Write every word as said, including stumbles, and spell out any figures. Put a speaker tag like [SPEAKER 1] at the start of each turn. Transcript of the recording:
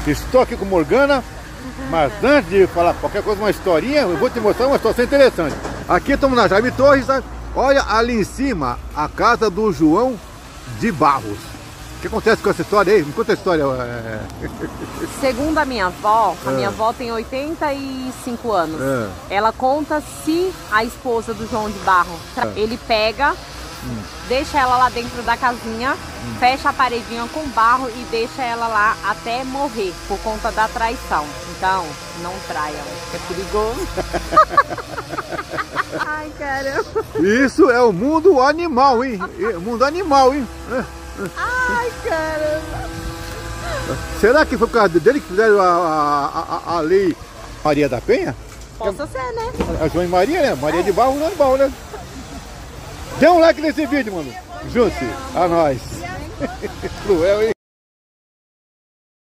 [SPEAKER 1] Estou aqui com Morgana, mas antes de falar qualquer coisa, uma historinha, eu vou te mostrar uma situação interessante. Aqui estamos na Jaime Torres, sabe? Olha ali em cima a casa do João de Barros. O que acontece com essa história aí? Me conta a história. É...
[SPEAKER 2] Segundo a minha avó, a
[SPEAKER 1] é.
[SPEAKER 2] minha avó tem oitenta e cinco anos.
[SPEAKER 1] É.
[SPEAKER 2] Ela conta se a esposa do João de Barro,
[SPEAKER 1] É.
[SPEAKER 2] ele pega, hum. deixa ela lá dentro da casinha, hum. fecha a paredinha com barro e deixa ela lá até morrer, por conta da traição. Então, não traiam, é perigoso. Ai, caramba.
[SPEAKER 1] Isso é o mundo animal, hein? O mundo animal, hein?
[SPEAKER 2] Ai, caramba.
[SPEAKER 1] Será que foi por causa dele que fizeram a, a, a, a lei Maria da Penha?
[SPEAKER 2] Possa ser, né?
[SPEAKER 1] A João e Maria, né? Maria é. de Barro, não é de Barro, né? Dê um like nesse vídeo, mano. Junte-se a nós. Cruel, hein?